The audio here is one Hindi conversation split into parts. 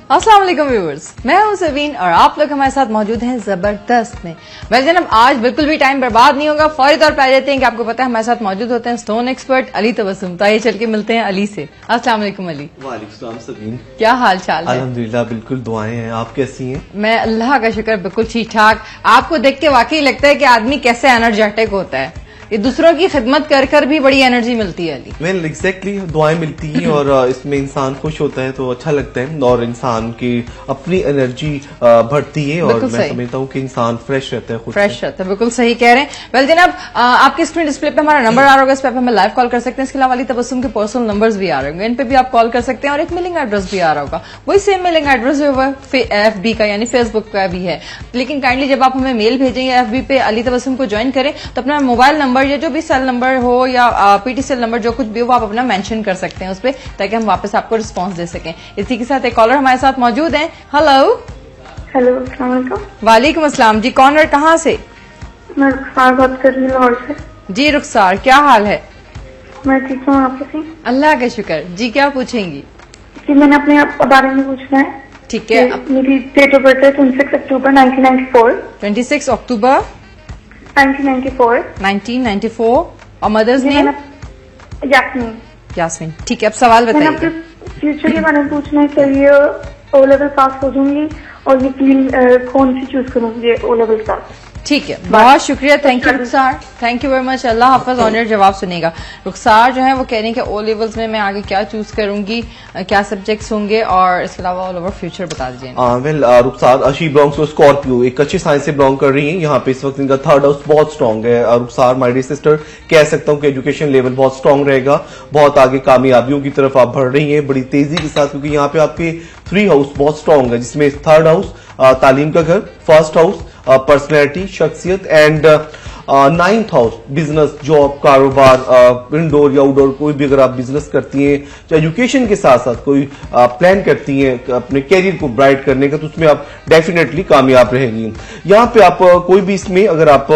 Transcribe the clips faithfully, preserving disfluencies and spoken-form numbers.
अस्सलाम वालेकुम व्यूअर्स, मैं हूं सवीन और आप लोग हमारे साथ मौजूद हैं जबरदस्त में। वेल जनाब, आज बिल्कुल भी टाइम बर्बाद नहीं होगा, फौरी तौर पर आ जाते हैं कि आपको पता है हमारे साथ मौजूद होते हैं स्टोन एक्सपर्ट अली तबस्सुम। तो आइए चल के मिलते हैं अली से। अस्सलाम वालेकुम अली। वालेकुम सलाम सवीन, क्या हाल चाल है? अल्हम्दुलिल्लाह बिल्कुल दुआएं हैं, आप कैसी हैं? मैं अल्लाह का शुक्र बिल्कुल ठीक ठाक। आपको देख के वाकई लगता है कि आदमी कैसे एनर्जेटिक होता है, ये दूसरों की खिदमत कर कर भी बड़ी एनर्जी मिलती है अली। वेल एग्जैक्टली, दुआएं मिलती हैं और इसमें इंसान खुश होता है तो अच्छा लगता है और इंसान की अपनी एनर्जी बढ़ती है और मैं समझता हूँ कि इंसान फ्रेश रहता है, खुद फ्रेश रहता है। बिल्कुल सही कह रहे हैं। वेल जनाब, आपकी स्क्रीन डिस्प्ले पे हमारा नंबर आ रहा होगा, इस पे हमें लाइव कॉल कर सकते हैं। इसके अलावा अली तबस्सुम के पर्सनल नंबर्स भी आ रहे होंगे, इन पे भी आप कॉल कर सकते हैं और एक मेलिंग एड्रेस भी आ रहा होगा। वही सेम मेलिंग एड्रेस जो है एफ बी का यानी फेसबुक का भी है, लेकिन काइंडली जब आप हमें मेल भेजेंगे एफ बी पे अली तबस्सुम को ज्वाइन करें तो अपना मोबाइल नंबर या जो भी सेल नंबर हो या पीटीसीएल नंबर जो कुछ भी हो आप अपना मेंशन कर सकते हैं उस पर, ताकि हम वापस आपको रिस्पांस दे सकें। इसी के साथ एक कॉलर हमारे साथ मौजूद हैं। हेलो हेलो, अस्सलाम वालेकुम। वालेकुम अस्सलाम जी, कौन और कहाँ से? मैं रुखसार बात कर रही हूँ लाहौर से। जी रुखसार, क्या हाल है? मैं ठीक हूँ, आप कैसी? अल्लाह का शुक्र जी। क्या पूछेंगी? जी मैंने अपने आप बारे में पूछना है। ठीक है। मेरी डेट ऑफ बर्थ है twenty six October nineteen ninety four. Twenty six October nineteen ninety four nineteen ninety four. और मदर्स नेम? यास्मीन। यास्मीन, ठीक है। अब सवाल बताइए। फ्यूचर के बारे में पूछना है, करिए ओ लेवल पास हो जाऊंगी और ये फील्ड कौन सी चूज करूंगी ओ लेवल पास? ठीक है, बहुत शुक्रिया, thank you Rukhsar, thank you very much. अल्लाह हाफिज। ऑन एयर जवाब सुनेगा। रुखसार जो है वो कह रही है कि ओ लेवल्स में मैं आगे क्या चूज करूंगी, क्या सब्जेक्ट्स होंगे और इसके अलावा ऑल ओवर फ्यूचर बता दीजिए। वेल रुखसार अशी बिलोंग्स टू स्कॉर्पियो, एक अच्छी साइंस से बिलोंग कर रही है। यहाँ पे इस वक्त इनका थर्ड हाउस बहुत स्ट्रॉन्ग है। रुखसार माय डियर सिस्टर, कह सकता हूँ कि एजुकेशन लेवल बहुत स्ट्रॉन्ग रहेगा, बहुत आगे कामयाबियों की तरफ आप बढ़ रही है बड़ी तेजी के साथ, क्योंकि यहाँ पे आपके थ्री हाउस बहुत स्ट्रॉन्ग है, जिसमें थर्ड हाउस तालीम का घर, फर्स्ट हाउस पर्सनैलिटी शख्सियत and ninth house business job कारोबार, इंडोर या आउटडोर कोई भी अगर आप बिजनेस करती हैं, चाहे एजुकेशन के साथ साथ कोई प्लान करती हैं अपने कैरियर को ब्राइट करने का, तो उसमें आप डेफिनेटली कामयाब रहेंगी। यहाँ पे आप कोई भी इसमें अगर आप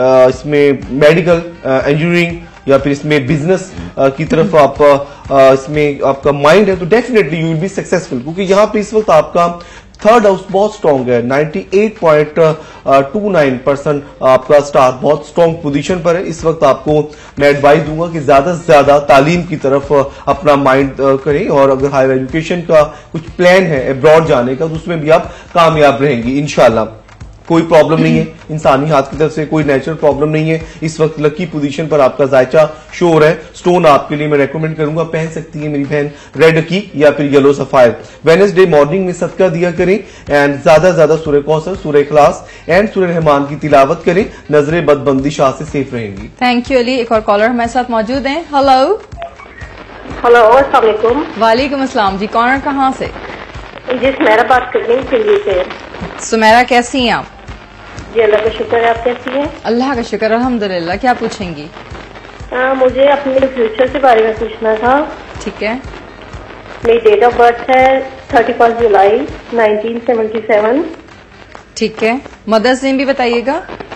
इसमें मेडिकल इंजीनियरिंग या फिर इसमें बिजनेस की तरफ आप इसमें आपका माइंड है तो definitely you will be successful, क्योंकि यहाँ पे इस वक्त आपका थर्ड हाउस बहुत स्ट्रॉन्ग है। अट्ठानवे पॉइंट दो नौ परसेंट आपका स्टार बहुत स्ट्रॉन्ग पोजीशन पर है। इस वक्त आपको मैं एडवाइस दूंगा कि ज्यादा से ज्यादा तालीम की तरफ अपना माइंड करें और अगर हायर एजुकेशन का कुछ प्लान है अब्रॉड जाने का तो उसमें भी आप कामयाब रहेंगी इंशाल्लाह। कोई प्रॉब्लम नहीं है, इंसानी हाथ की तरफ से कोई नेचुरल प्रॉब्लम नहीं है। इस वक्त लकी पोजीशन पर आपका जायचा शोर है। स्टोन आपके लिए मैं रेकमेंड करूंगा, पहन सकती है मेरी बहन रेड की या फिर येलो सफायर। वेडनेसडे मॉर्निंग में सदका दिया करें एंड ज्यादा ज्यादा सूरह कौसर, सूरह इखलास एंड सूरह रहमान की तिलावत करें, नजरे बदबंदिशाह से सेफ रहेंगी। Thank you Ali. एक और कॉलर हमारे साथ मौजूद है। हेलो हेलो, अस्सलाम वालेकुम। वालेकुम अस्सलाम जी, कौन और कहाँ से? जी सुमेरा बात कर रही हूँ दिल्ली से। सुमेरा, कैसी हैं आप? जी अल्लाह का शुक्र है, आप कैसी हैं? अल्लाह का शुक्र अल्हम्दुलिल्लाह। क्या पूछेंगी? आ, मुझे अपने फ्यूचर के बारे में पूछना था। ठीक है। मेरी डेट ऑफ बर्थ है thirty first July nineteen seventy seven. ठीक है। मदर्स नेम भी बताइएगा।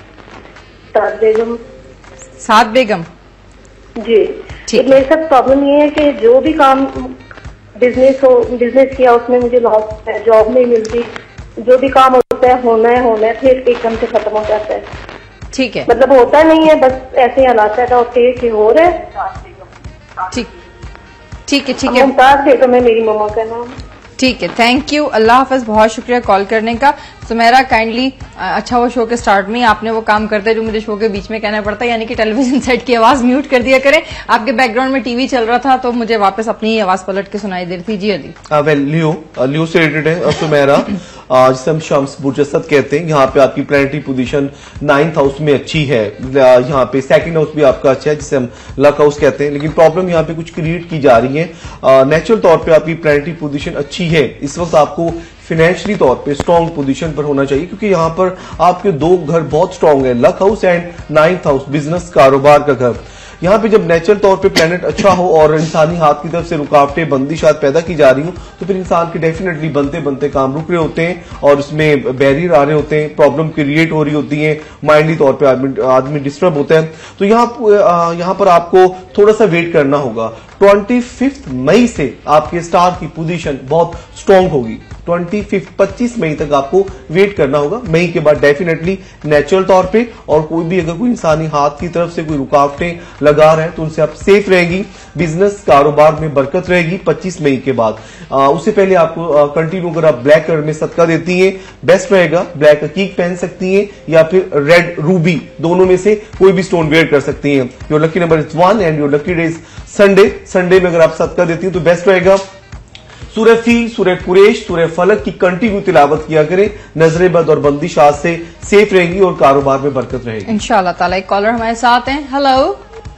साद बेगम। साद बेगम, जी। ठीक। मेरे साथ प्रॉब्लम ये है कि जो भी काम बिजनेस हो बिजनेस किया उसमें मुझे लॉस है, जॉब नहीं मिलती, जो भी काम होता है होना है होना है फिर एकदम से खत्म हो जाता है। ठीक है। मतलब होता नहीं है, बस ऐसे हालात है होते कि हो रहा है। ठीक ठीक है। ठीक है, मुमताज बेगम है मेरी मम्मा का नाम। ठीक है, थैंक यू, अल्लाह हाफिज, बहुत शुक्रिया कॉल करने का। सुमेरा काइंडली अच्छा वो शो के स्टार्ट में आपने वो काम करते हैं जो मुझे शो के बीच में कहना पड़ता है, यानी कि टेलीविजन सेट की आवाज म्यूट कर दिया करें। आपके बैकग्राउंड में टीवी चल रहा था तो मुझे वापस अपनी ही आवाज पलट के सुनाई दे रही थी। जी अली। वेल लियो लियो से रिलेटेड है सुमेरा, जिसे हम शम्स बुरजसद कहते हैं। यहाँ पे आपकी प्लानिटरी पोजीशन नाइन्थ हाउस में अच्छी है, यहाँ पे सेकंड हाउस भी आपका अच्छा है जिसे हम लक हाउस कहते हैं, लेकिन प्रॉब्लम यहाँ पे कुछ क्रिएट की जा रही है। नेचुरल तौर पे आपकी प्लानिटरी पोजीशन अच्छी है, इस वक्त आपको फाइनेंशियली तौर पे स्ट्रॉन्ग पोजीशन पर होना चाहिए, क्योंकि यहाँ पर आपके दो घर बहुत स्ट्रॉन्ग है, luck house and ninth house business कारोबार का घर। यहाँ पे जब नेचुरल तौर पे प्लेनेट अच्छा हो और इंसानी हाथ की तरफ से रुकावटें बंदिशात पैदा की जा रही हो तो फिर इंसान के डेफिनेटली बनते बनते काम रुक रहे होते हैं और उसमें बैरियर आ रहे होते हैं, प्रॉब्लम क्रिएट हो रही होती है, माइंडली तौर पे आदमी आदमी डिस्टर्ब होता है। तो यहाँ यहाँ पर आपको थोड़ा सा वेट करना होगा। ट्वेंटी फिफ्थ मई से आपके स्टार की पोजीशन बहुत स्ट्रांग होगी। ट्वेंटी फिफ्थ पच्चीस मई तक आपको वेट करना होगा। मई के बाद डेफिनेटली नेचुरल तौर पे, और कोई भी अगर कोई इंसानी हाथ की तरफ से कोई रुकावटें लगा रहा है तो उनसे आप सेफ रहेगी। बिजनेस कारोबार में बरकत रहेगी पच्चीस मई के बाद। आ, उससे पहले आपको कंटिन्यू अगर आप ब्लैक कलर में सदका देती हैं बेस्ट रहेगा। ब्लैक अकीक पहन सकती हैं या फिर रेड रूबी, दोनों में से कोई भी स्टोन वेयर कर सकती हैं। Your lucky number is one and your lucky day is Sunday. Sunday में अगर आप सदका देती हैं तो बेस्ट रहेगा। सूरह फील, सूरह कुरैश, सूरह फलक की कंटिन्यू तिलावत किया करें। नजरे बद और बंदिश आज से सेफ रहेंगी और कारोबार में बरकत रहेगी इंशाल्लाह ताला। एक कॉलर हमारे साथ हैं। हेलो,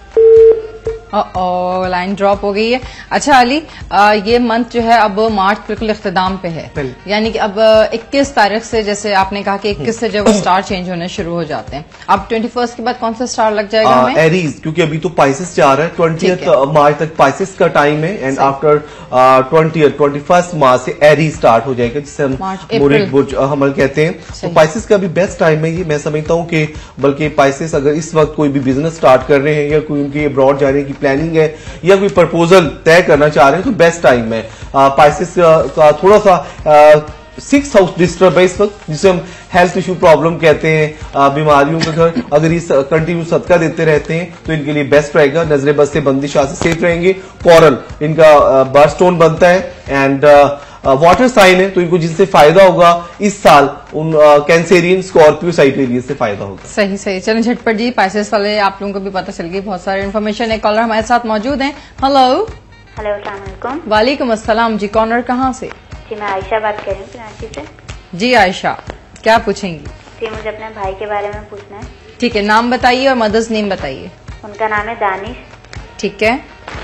ओ लाइन ड्रॉप हो गई है। अच्छा अली, आ, ये मंथ जो है अब मार्च बिल्कुल इख्तिताम पे है, यानी कि अब इक्कीस तारीख से, जैसे आपने कहा कि इक्कीस से जब स्टार चेंज होने शुरू हो जाते हैं, अब ट्वेंटी फर्स्ट के बाद कौन सा स्टार लग जाएगा हमें? एरीज, क्योंकि अभी तो पाइसेस जा रहा है। ट्वेंटियथ मार्च तक पाइसेस का टाइम है and after twentieth twenty first March से एरीज स्टार्ट हो जाएगा, जिसे हम मुरीद बुर्ज हमल कहते हैं। तो पाइसेस का भी बेस्ट टाइम है ये। मैं समझता हूँ कि बल्कि पाइसेस अगर इस वक्त कोई भी बिजनेस स्टार्ट कर रहे हैं या कोई उनकी अब्रॉड जाने की प्लानिंग है या कोई प्रपोजल तय करना चाह रहे हैं तो बेस्ट टाइम है। पाइसेस का थोड़ा सा सिक्स हाउस डिस्टर्ब है इस वक्त, जिसे हम हेल्थ इश्यू प्रॉब्लम कहते हैं, बीमारियों के घर अगर इस कंटिन्यू सदका देते रहते हैं तो इनके लिए बेस्ट रहेगा। नजरे बद से बंदिश से सेफ रहेंगे। कोरल इनका बर्थ स्टोन बनता है एंड वाटर साइन है तो इनको जिससे फायदा होगा इस साल उन कैंसेरियन स्कॉर्पियो साइटेरियस से फायदा होगा। सही सही। चलो झटपट जी, पाइसेस वाले आप लोगों को भी पता चल गई बहुत सारी इन्फॉर्मेशन है। कॉलर हमारे साथ मौजूद हैं। हेलो। हेलो, अस्सलाम वालेकुम। वालेकुम अस्सलाम जी। कॉलर कहाँ से? जी मैं आयशा बात कर रही हूँ कराची से। जी आयशा, क्या पूछेंगी? जी मुझे अपने भाई के बारे में पूछना है। ठीक है, नाम बताइए और मदर्स नेम बताइए। उनका नाम है दानिश। ठीक है,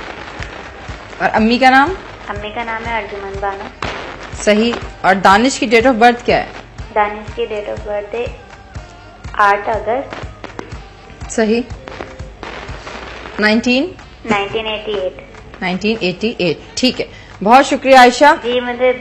और अम्मी का नाम? अम्मी का नाम है अर्जुमन बानो। सही। और दानिश की डेट ऑफ बर्थ क्या है? दानिश की डेट ऑफ बर्थ है आठ अगस्त। सही। Nineteen nineteen eighty eight. Nineteen eighty eight. ठीक है, बहुत शुक्रिया आयशा जी। मुझे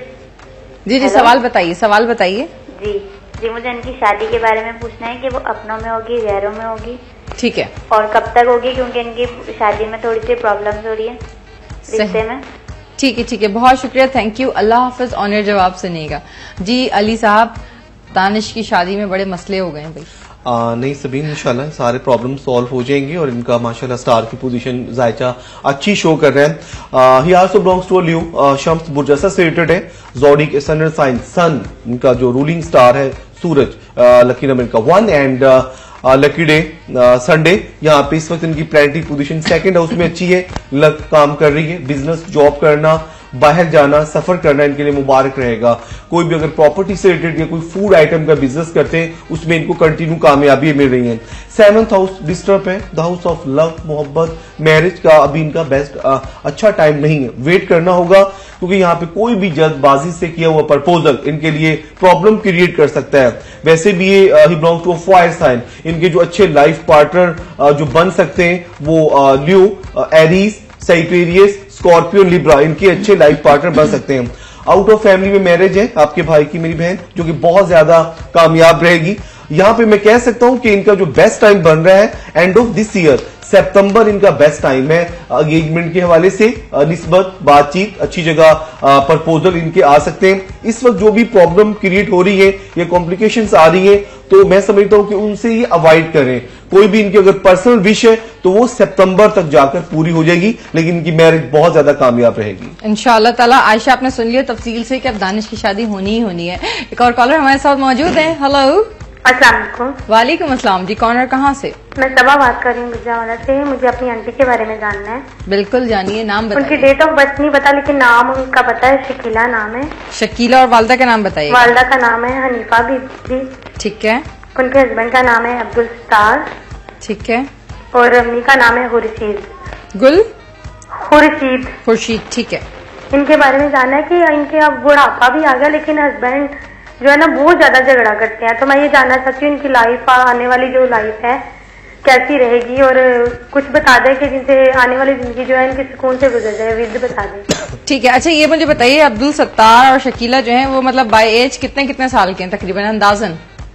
जी जी सवाल बताइए, सवाल बताइए। जी जी मुझे इनकी शादी के बारे में पूछना है कि वो अपनों में होगी, गैरों में होगी? ठीक है। और कब तक होगी, क्योंकि इनकी शादी में थोड़ी सी प्रॉब्लम्स हो रही है रिश्ते में। ठीक है ठीक है, बहुत शुक्रिया, थैंक यू, अल्लाह हाफिज। ऑनर जवाब सुनिएगा जी। अली साहब, दानिश की शादी में बड़े मसले हो गए हैं भाई। आ, नहीं सबीन, इंशाल्लाह सारे प्रॉब्लम सॉल्व हो जाएंगे और इनका माशाल्लाह स्टार की पोजीशन जायचा अच्छी शो कर रहे हैं। He also belongs to Leo शम्स बुर्जसा से रिलेटेड है। ज़ोडिक सन साइन सन, इनका जो रूलिंग स्टार है सूरज। लकी नंबर इनका one and lucky day Sunday. यहाँ पे इस वक्त इनकी प्लानिटरी पोजीशन सेकंड हाउस में अच्छी है, लक काम कर रही है। बिजनेस, जॉब करना, बाहर जाना, सफर करना इनके लिए मुबारक रहेगा। कोई भी अगर प्रॉपर्टी से रिलेटेड या कोई फूड आइटम का बिजनेस करते हैं उसमें इनको कंटिन्यू कामयाबी मिल रही है। सेवंथ हाउस डिस्टर्ब है, द हाउस ऑफ लव, मोहब्बत, मैरिज का अभी इनका बेस्ट आ, अच्छा टाइम नहीं है। वेट करना होगा क्योंकि यहाँ पे कोई भी जल्दबाजी से किया हुआ प्रपोजल इनके लिए प्रॉब्लम क्रिएट कर सकता है। वैसे भी ये he belongs to fire sign. इनके जो अच्छे लाइफ पार्टनर जो बन सकते हैं वो Leo, Aries, Sagittarius, Scorpio, Libra, इनके अच्छे लाइफ पार्टनर बन सकते हैं। आउट ऑफ फैमिली में मैरिज है आपके भाई की, मेरी बहन, जो कि बहुत ज्यादा कामयाब रहेगी। यहां पे मैं कह सकता हूं कि इनका जो बेस्ट टाइम बन रहा है एंड ऑफ दिस ईयर, सितंबर इनका बेस्ट टाइम है एंगेजमेंट के हवाले से। निस्बत, बातचीत, अच्छी जगह प्रपोजल इनके आ सकते हैं। इस वक्त जो भी प्रॉब्लम क्रिएट हो रही है या कॉम्प्लिकेशंस आ रही है तो मैं समझता हूं कि उनसे ये अवॉइड करें। कोई भी इनकी अगर पर्सनल विश है तो वो सितंबर तक जाकर पूरी हो जाएगी, लेकिन इनकी मैरिज बहुत ज्यादा कामयाब रहेगी इंशाअल्लाह ताला। आयशा, आपने सुन लिया तफसील से कि अब दानिश की शादी होनी ही होनी है। एक और कॉलर हमारे साथ मौजूद है। हेलो। अस्सलाम वालेकुम। वालेकुम अस्सलाम जी। कॉलर कहाँ से? मैं सबा बात कर रही हूँ गुजरावाला से। मुझे अपनी आंटी के बारे में जानना है। बिल्कुल जानिए, नाम बताइए। उनकी डेट ऑफ बर्थ नहीं पता, लेकिन नाम उनका पता है, शकीला नाम है। शकीला। और वालदा का नाम बताइए। वालदा का नाम है हनीफा बीबी। ठीक है। उनके हस्बैंड का नाम है अब्दुल सत्तार। ठीक है। और अम्मी का नाम है खुर्शीद। गुल? खुर्शीद। खुर्शीद, ठीक है। इनके बारे में जानना है कि इनके अब बुढ़ापा भी आ गया, लेकिन हस्बैंड जो है ना बहुत ज्यादा झगड़ा करते हैं। तो मैं ये जानना चाहती हूँ इनकी लाइफ, आने वाली जो लाइफ है कैसी रहेगी, और कुछ बता दें कि जिनसे आने वाली जिंदगी जो है इनके सुकून से गुजर जाए, विद बता दें। ठीक है। अच्छा ये मुझे बताइए, अब्दुल सत्तार और शकीला जो है वो मतलब बाय एज कितने कितने साल के हैं तकरीबन, अंदाजन?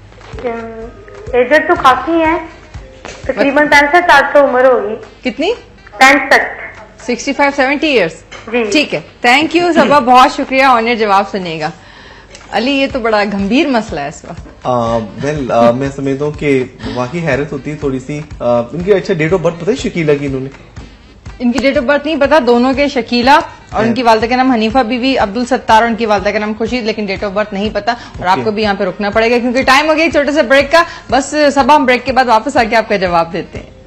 एजड तो काफी है, तकरीबन पैंसठ साल तो उम्र होगी। कितनी? पैंसठ। Sixty five seventy years. जी ठीक है, थैंक यू सबा, बहुत शुक्रिया। ऑनर जवाब सुनिएगा। अली, ये तो बड़ा गंभीर मसला है इस वक्त। वेल मैं समझता हूँ कि वाकई हैरत होती है थोड़ी सी। uh, इनकी अच्छा डेट ऑफ बर्थ पता है शकीला की? इन्होंने इनकी डेट ऑफ बर्थ नहीं पता, दोनों के शकीला और उनकी वालदा का नाम हनीफा बीवी, अब्दुल सत्तार और उनकी वालदा का नाम खुशी, लेकिन डेट ऑफ बर्थ नहीं पता। और okay. आपको भी यहाँ पे रुकना पड़ेगा क्योंकि टाइम हो गया छोटे से ब्रेक का। बस सब हम ब्रेक के बाद वापस आके आपका जवाब देते हैं।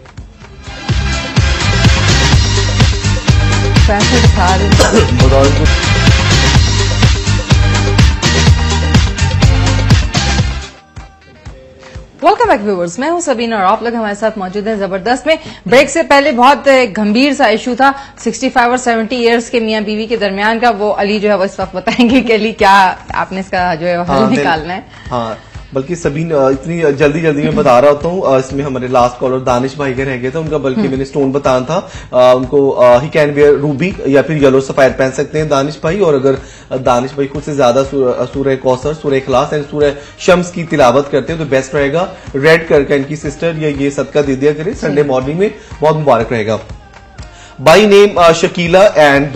वेलकम बैक व्यूअर्स, मैं हूं सबीना और आप लोग हमारे साथ मौजूद हैं जबरदस्त में। ब्रेक से पहले बहुत गंभीर सा इशू था पैंसठ और सत्तर इयर्स के मियां बीवी के दरमियान का। वो अली जो है वो इस वक्त बताएंगे कि अली क्या आपने इसका जो है हल निकालना है। हाँ, बल्कि सभी इतनी जल्दी जल्दी में बता रहा होता हूँ। इसमें हमारे लास्ट कॉलर दानिश भाई का रह गया था, उनका बल्कि मैंने स्टोन बताया था। आ, उनको ही कैन वेयर रूबी या फिर येलो सफायर पहन सकते हैं दानिश भाई। और अगर दानिश भाई खुद से ज्यादा सूरह कौसर, सूरह इखलास एंड सूरह शम्स की तिलावत करते हैं तो बेस्ट रहेगा। रेड करके इनकी सिस्टर या ये सदका दे दिया करें, संडे मॉर्निंग में बहुत मुबारक रहेगा। By name Shakila and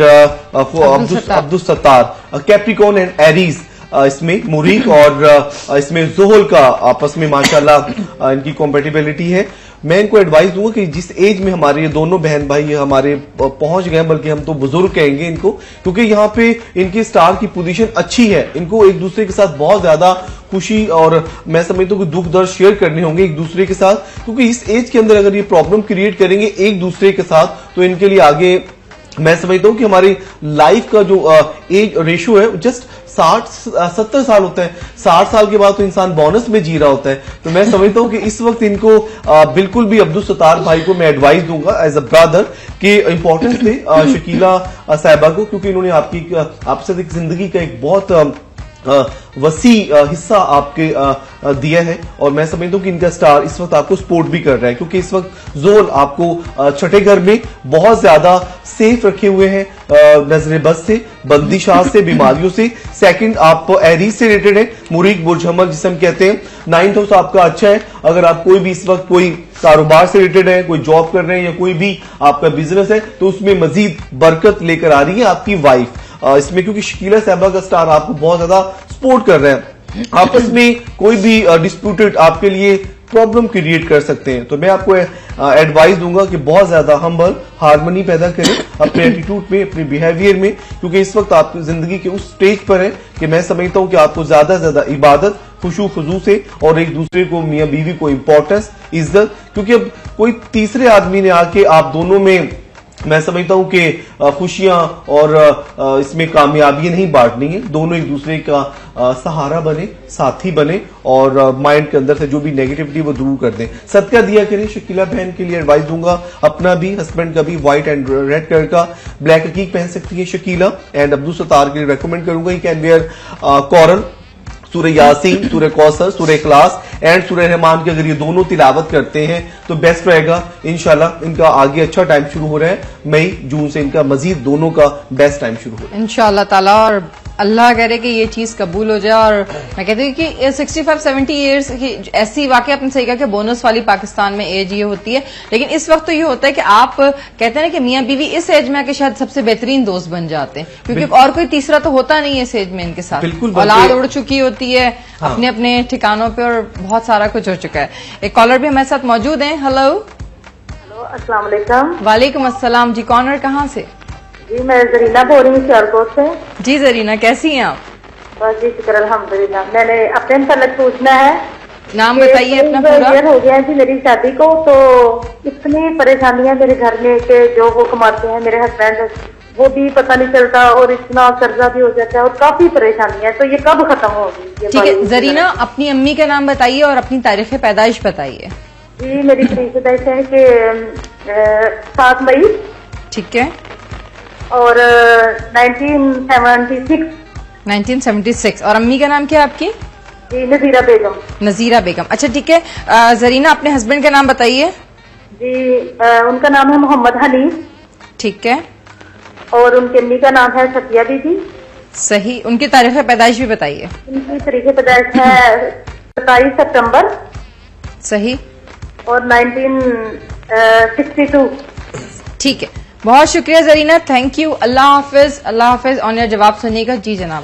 Abdul Sattar, Capricorn and Aries, इसमें मुरीख और इसमें जोहल का आपस में माशाल्लाह इनकी कॉम्पेटिबिलिटी है। मैं इनको एडवाइस दूंगा कि जिस एज में हमारे ये दोनों बहन भाई हमारे पहुंच गए, बल्कि हम तो बुजुर्ग कहेंगे इनको, क्योंकि यहाँ पे इनकी स्टार की पोजीशन अच्छी है। इनको एक दूसरे के साथ बहुत ज्यादा खुशी और मैं समझता हूँ कि दुख दर्द शेयर करने होंगे एक दूसरे के साथ, क्योंकि इस एज के अंदर अगर ये प्रॉब्लम क्रिएट करेंगे एक दूसरे के साथ तो इनके लिए आगे मैं समझता हूँ कि हमारी लाइफ का जो एज रेशियो है जस्ट साठ सत्तर साल होता है। साठ साल के बाद तो इंसान बोनस में जी रहा होता है। तो मैं समझता हूँ कि इस वक्त इनको आ, बिल्कुल भी अब्दुल सत्तार भाई को मैं एडवाइस दूंगा एज अ ब्रदर कि इंपॉर्टेंस दे शकीला साहिबा को, क्योंकि इन्होंने आपकी आपसे एक जिंदगी का एक बहुत आ, वसी हिस्सा आपके दिया है। और मैं समझता हूं कि इनका स्टार इस वक्त आपको सपोर्ट भी कर रहा है, क्योंकि इस वक्त जोल आपको छठे घर में बहुत ज्यादा सेफ रखे हुए हैं नजर बद से, बंदिशात से, बीमारियों से। सेकंड आप एरीज से रिलेटेड है, मुरीख बुर्ज हमल जिसे हम कहते हैं। नाइन्थ हाउस आपका अच्छा है। अगर आप कोई भी इस वक्त कोई कारोबार से रिलेटेड है, कोई जॉब कर रहे हैं या कोई भी आपका बिजनेस है तो उसमें मजीद बरकत लेकर आ रही है आपकी वाइफ इसमें, क्योंकि शकीला साहिबा का स्टार आपको बहुत ज्यादा सपोर्ट कर रहे हैं। आपस में कोई भी डिस्प्यूटेड आपके लिए प्रॉब्लम क्रिएट कर सकते हैं। तो मैं आपको एडवाइस दूंगा कि बहुत ज्यादा हम्बल हार्मनी पैदा करें अपने एटीट्यूड में, अपने बिहेवियर में, क्योंकि इस वक्त आप जिंदगी के उस स्टेज पर है कि मैं समझता हूं कि आपको ज्यादा से ज्यादा इबादत, खुशू खुजू से और एक दूसरे को, मियां बीवी को इंपॉर्टेंस, इज्जत, क्योंकि अब कोई तीसरे आदमी ने आके आप दोनों में मैं समझता हूं कि खुशियां और इसमें कामयाबियां नहीं बांटनी है। दोनों एक दूसरे का सहारा बने, साथी बने और माइंड के अंदर से जो भी नेगेटिविटी वो दूर कर दें। सदका दिया करें। शकीला बहन के लिए एडवाइस दूंगा, अपना भी, हस्बैंड का भी, व्हाइट एंड रेड कलर का ब्लैक अकीक पहन सकती है शकीला। एंड अब्दुल सत्तार के लिए रेकमेंड करूंगा ही कैन वेयर कॉरल, सूरह यासीन, सूरह कौसर, सूरह इखलास एंड सूरह रहमान की अगर ये दोनों तिलावत करते हैं तो बेस्ट रहेगा। इंशाल्लाह इनका आगे अच्छा टाइम शुरू हो रहा है, मई जून से इनका मजीद दोनों का बेस्ट टाइम शुरू हो रहा है इंशाल्लाह ताला। और अल्लाह करे कि ये चीज कबूल हो जाए। और मैं कहती हूँ कि सिक्सटी फाइव सेवेंटी ईयर्स की ऐसी वाकई आपने सही कहा कि बोनस वाली पाकिस्तान में एज ये होती है, लेकिन इस वक्त तो ये होता है कि आप कहते हैं ना कि मियां बीवी इस एज में आके शायद सबसे बेहतरीन दोस्त बन जाते हैं, क्योंकि और कोई तीसरा तो होता नहीं है इस एज में इनके साथ। बिल्कुल, औलाद उड़ चुकी होती है हाँ। अपने अपने ठिकानों पे और बहुत सारा कुछ हो चुका है। एक कॉलर भी हमारे साथ मौजूद है। हेलो हेलो, अस्सलाम वालेकुम। वालेकुम अस्सलाम जी, कौन और कहाँ से? जी मैं जरीना बोल रही हूँ सियालकोट से। जी जरीना, कैसी हैं आप? बस जी शुक्र अल्हम्दुलिल्लाह। मैंने अपने मतलब पूछना है, नाम बताइए अपना पूरा। हो गया जी मेरी शादी को, तो इतनी परेशानियां मेरे घर में कि जो वो कमाते हैं मेरे हस्बैंड वो भी पता नहीं चलता और इतना कर्जा भी हो जाता है और काफी परेशानियां, तो ये कब खत्म होगी? ठीक है जरीना, अपनी अम्मी का नाम बताइए और अपनी तारीख पैदाइश बताइए। जी मेरी तारीख पैदाइश है कि सात मई, ठीक है, और nineteen seventy six. Nineteen seventy six. और अम्मी का नाम क्या है आपकी? जी नजीरा बेगम। नजीरा बेगम, अच्छा ठीक है। जरीना अपने हस्बैंड का नाम बताइए। जी आ, उनका नाम है मोहम्मद हनीफ, ठीक है, और उनकी अम्मी का नाम है सतिया बीबी। सही। उनकी तारीख पैदाइश भी बताइए। उनकी तारीख पैदाइश है सत्ताईस सितंबर, सही, और नाइनटीन सिक्सटी टू। ठीक है, बहुत शुक्रिया जरीना, थैंक यू, अल्लाह हाफिज। अल्लाह हाफिज। ऑन योर जवाब सुनिएगा। जी जनाब अली।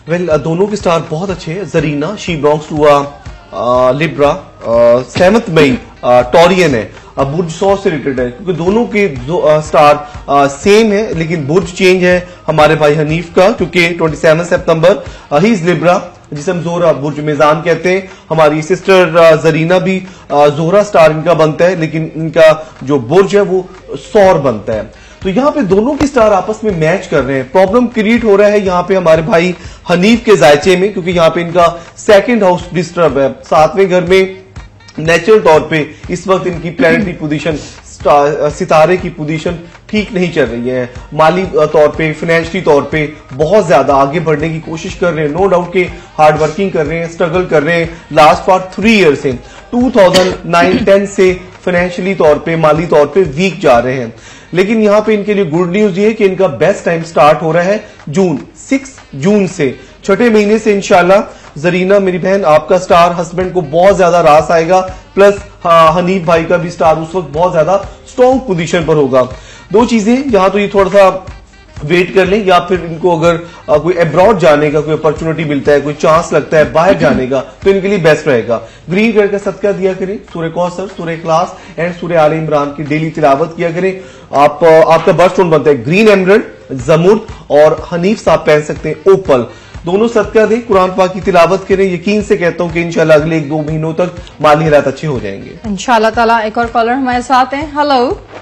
वेल well, दोनों के स्टार बहुत अच्छे हैं। Zarina she belongs to Libra, seventh May Taurean है, अब बुर्ज सौ से रिलेटेड है, क्योंकि दोनों के जो स्टार सेम है लेकिन बुर्ज चेंज है हमारे भाई हनीफ का, क्योंकि सत्ताईस सितंबर ही इज लिब्रा, जिसे हम जोहरा बुर्ज मेजान कहते हैं। हमारी सिस्टर जरीना भी जोहरा स्टार इनका बनता है, लेकिन इनका जो बुर्ज है वो सौर बनता है। तो यहाँ पे दोनों की स्टार आपस में मैच कर रहे हैं। प्रॉब्लम क्रिएट हो रहा है यहाँ पे हमारे भाई हनीफ के जायचे में, क्योंकि यहाँ पे इनका सेकंड हाउस डिस्टर्ब है। सातवें घर में नेचुरल तौर पे इस वक्त इनकी प्लैनेटरी पोजीशन, सितारे की पोजीशन ठीक नहीं चल रही है। माली तौर पे, फाइनेंशियली तौर पे बहुत ज्यादा आगे बढ़ने की कोशिश कर रहे हैं। नो डाउट के हार्ड वर्किंग कर रहे हैं, स्ट्रगल कर रहे हैं लास्ट फॉर थ्री ईयर से। टू थाउजेंड नाइन टेन से फाइनेंशियली तौर पे, माली तौर पे वीक जा रहे हैं। लेकिन यहां पे इनके लिए गुड न्यूज ये है कि इनका बेस्ट टाइम स्टार्ट हो रहा है जून, सिक्स जून से, छठे महीने से इंशाल्लाह। जरीना मेरी बहन, आपका स्टार हस्बैंड को बहुत ज्यादा रास आएगा, प्लस हनीफ भाई का भी स्टार उस वक्त बहुत ज्यादा स्ट्रॉन्ग पोजीशन पर होगा। दो चीजें यहां तो ये थोड़ा सा वेट कर लें, या फिर इनको अगर आ, कोई अब्रॉड जाने का कोई अपॉर्चुनिटी मिलता है, कोई चांस लगता है बाहर जाने का, तो इनके लिए बेस्ट रहेगा। ग्रीन कलर का सदका दिया करें, सूरह कौसर, सूरह इखलास एंड सूरह आले इमरान की डेली तिलावत किया करें। आप आपका बर्थ स्टोन बनता है ग्रीन एमरल्ड, जमुर्द, और हनीफ साहब पहन सकते हैं ओपल। दोनों सदका दें, कुरान पाक की तिलावत करें। यकीन से कहता हूं कि इंशाल्लाह अगले एक दो महीनों तक माली हालात अच्छे हो जाएंगे इंशाल्लाह ताला। एक और कॉलर हमारे साथ हैं। हेलो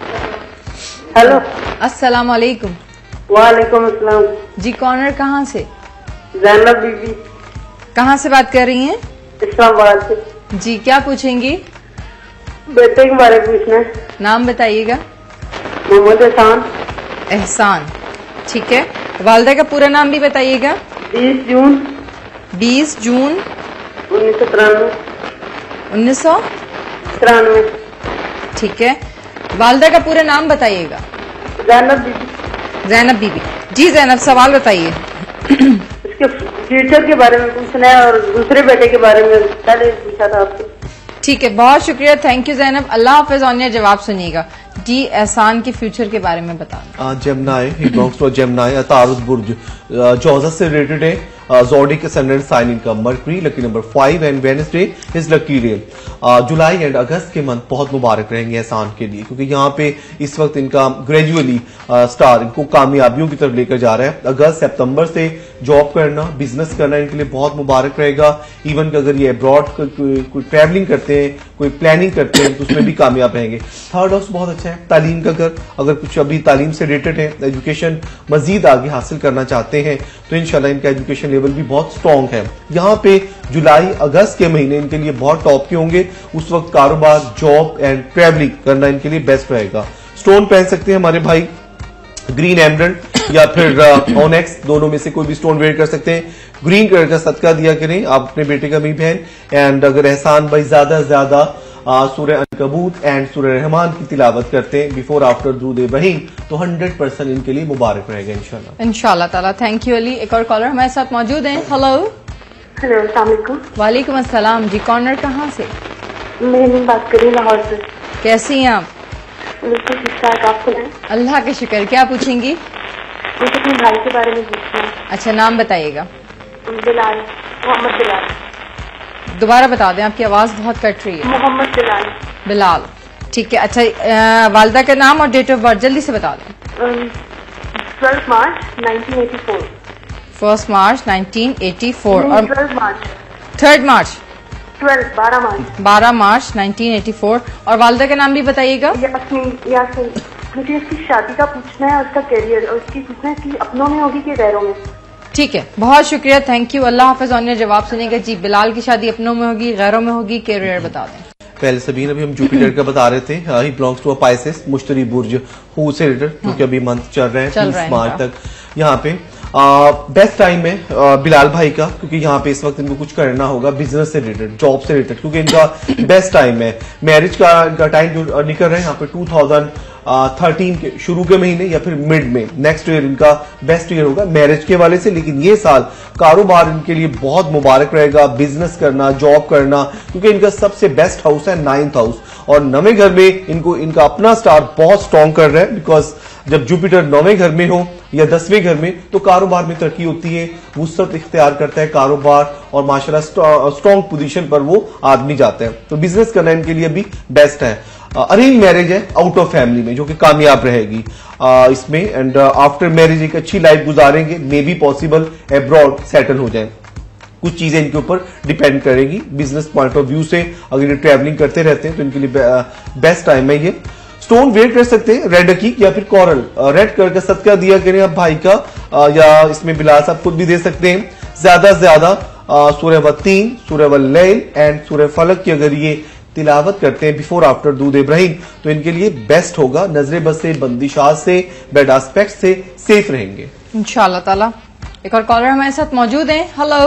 हेलो, अस्सलाम वालेकुम। वालेकुम अस्सलाम जी, कॉर्नर कहाँ से? जैनब बीबी। कहाँ से बात कर रही हैं? इस्लामाबाद से। जी, क्या पूछेंगी? बेटे के बारे में पूछना है। नाम बताइएगा। मोहम्मद एहसान। एहसान, ठीक है। वालिदा का पूरा नाम भी बताइएगा। बीस जून बीस जून उन्नीस सौ तिरानवे उन्नीस सौ तिरानवे ठीक है। वालिदा का पूरा नाम बताइएगा। जैनब बीबी। जैनब बीबी। जी जैनब, सवाल बताइए। इसके फ्यूचर के बारे में पूछना है और दूसरे बेटे के बारे में पहले पूछा था आपसे। ठीक है, बहुत शुक्रिया, थैंक यू जैनब। अल्लाह हाफिज। ऑनिया जवाब सुनिएगा जी। एहसान के फ्यूचर के बारे में बताना। Gemini, he belongs to Gemini, तारुद बुर्ज जौजा से रिलेटेड है। ज़ोडिक ascendant साइन इनका Mercury, lucky number five, and Wednesday is lucky day. जुलाई एंड अगस्त के मंथ बहुत मुबारक रहेंगे एहसान के लिए, क्योंकि यहाँ पे इस वक्त इनका ग्रेजुअली स्टार इनको कामयाबियों की तरफ लेकर जा रहा है। अगस्त सितंबर से जॉब करना, बिजनेस करना इनके लिए बहुत मुबारक रहेगा। इवन कि अगर ये अब्रॉड कोई ट्रैवलिंग करते हैं, कोई प्लानिंग करते हैं, तो उसमें भी कामयाब रहेंगे। थर्ड हाउस बहुत अच्छा है, तालीम का घर। अगर कुछ अभी तालीम से रिलेटेड है, एजुकेशन मजीद आगे हासिल करना चाहते हैं, तो इंशाल्लाह इनका एजुकेशन लेवल भी बहुत स्ट्रॉन्ग है। यहाँ पे जुलाई अगस्त के महीने इनके लिए बहुत टॉप के होंगे। उस वक्त कारोबार, जॉब एंड ट्रैवलिंग करना इनके लिए बेस्ट रहेगा। स्टोन पहन सकते हैं हमारे भाई ग्रीन एमरल्ड या फिर ऑनेक्स, दोनों में से कोई भी स्टोन वेयर कर सकते हैं। ग्रीन कलर का सदका दिया करें आप अपने बेटे का भी बहन। एंड अगर एहसान भाई ज्यादा से ज्यादा सूरह अनकबूत एंड सूरह रहमान की तिलावत करते हैं बिफोर आफ्टर दुरूद इब्राहिम, तो हंड्रेड परसेंट इनके लिए मुबारक रहेगा इंशाल्लाह इंशाल्लाह ताला। Thank you Ali. एक और कॉलर हमारे साथ मौजूद हैं। हेलो। हेलो, अस्सलाम वालेकुम। वालेकुम अस्सलाम। जी, कॉर्नर कहाँ से? मैं बात कर रही हूँ लाहौर से। कैसी हैं आप? बिल्कुल ठीक ठाक, आप सुनाएं। अल्लाह के शुक्र। क्या पूछेंगी? मुझे अपने भाई के बारे में पूछना है। अच्छा, नाम बताइएगा। बिलाल, मोहम्मद बिलाल। दोबारा बता दें, आपकी आवाज बहुत कट रही है। मोहम्मद बिलाल। बिलाल, ठीक है। अच्छा, वालिदा का नाम और डेट ऑफ बर्थ जल्दी से बता दें। Twelve March nineteen eighty four. First March nineteen eighty four और twelve March third March twelve बारह मार्च बारह मार्च नाइनटीन एटी फोर। और वालिदा का नाम भी बताइएगा। यास्मीन। यास्मीन। मुझे इसकी शादी का पूछना है और उसका करियर, और उसकी पूछना है कि अपनों में होगी कि गैरों में। ठीक है, बहुत शुक्रिया, थैंक यू। अल्लाह हाफिज। ऑनिया जवाब सुनेगा जी। बिलाल की शादी अपनों में होगी, गैरों में होगी, कैरियर बता दें। पहले सभी अभी हम जुपिटर का बता रहे थे। He belongs to a Pisces, मुश्तरी बुर्ज हू से रिलेटेड, क्योंकि अभी मंथ चल रहे हैं तीस मार्च तक। यहाँ पे बेस्ट टाइम है आ, बिलाल भाई का, क्योंकि यहाँ पे इस वक्त इनको कुछ करना होगा बिजनेस से रिलेटेड, जॉब से रिलेटेड, क्योंकि इनका बेस्ट टाइम है। मैरिज का इनका टाइम जो निकल रहा है यहाँ पे टू थाउजेंड थर्टीन के शुरू के महीने या फिर मिड में, नेक्स्ट ईयर इनका बेस्ट ईयर होगा मैरिज के वाले से। लेकिन ये साल कारोबार इनके लिए बहुत मुबारक रहेगा, बिजनेस करना, जॉब करना, क्योंकि इनका सबसे बेस्ट हाउस है नाइन्थ हाउस, और नवे घर में इनको इनका अपना स्टार बहुत स्ट्रॉन्ग कर रहा है। बिकॉज जब जुपिटर नौवें घर में हो या दसवें घर में, तो कारोबार में तरक्की होती है, वुसअत इख्तियार करता है कारोबार और माशाल्लाह स्ट्रॉन्ग पोजीशन पर वो आदमी जाता है। तो बिजनेस करना इनके लिए भी बेस्ट है। अरेंज मैरिज है आउट ऑफ फैमिली में, जो कि कामयाब रहेगी uh, इसमें, एंड आफ्टर मैरिज एक अच्छी लाइफ गुजारेंगे, may be possible abroad settle हो जाए। कुछ चीजें इनके ऊपर डिपेंड करेंगी बिजनेस पॉइंट ऑफ व्यू से। अगर ये ट्रैवलिंग करते रहते हैं तो इनके लिए बेस्ट टाइम है ये। स्टोन वेयर कर सकते हैं रेड अकीक या फिर कोरल। रेड कलर का सदका दिया करें आप भाई का, आ, या इसमें बिलाल साहब खुद भी दे सकते हैं। ज्यादा से ज्यादा सूरह व तीन, सूरह व लैल एंड सूरह फलक की अगर ये तिलावत करते हैं बिफोर आफ्टर दूध इब्राहिम तो इनके लिए बेस्ट होगा। नजरे बद से, बंदिशात से, बैड एस्पेक्ट से सेफ रहेंगे इंशाअल्लाह ताला। एक और कॉलर हमारे साथ मौजूद हैं। हेलो